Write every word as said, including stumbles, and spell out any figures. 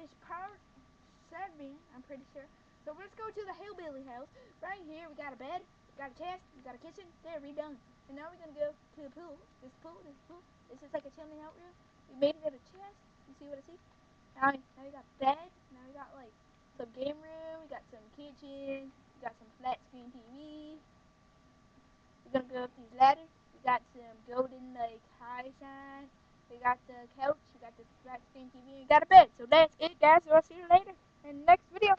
is part seven, I'm pretty sure. So let's go to the hillbilly house. Right here, we got a bed, we got a chest, we got a kitchen. There, we done. And now we're gonna go to the pool. This pool, this pool. This is like a chilling out room. We made it at a chest. You see what I see? Now, now we got bed. Now we got like some game room. We got some kitchen. We got some flat screen T V. We're gonna go up these ladders. We got some golden like high sign. We got the couch. We got the flat screen T V. We got a bed. So that's it, guys. So I'll see you later in the next video.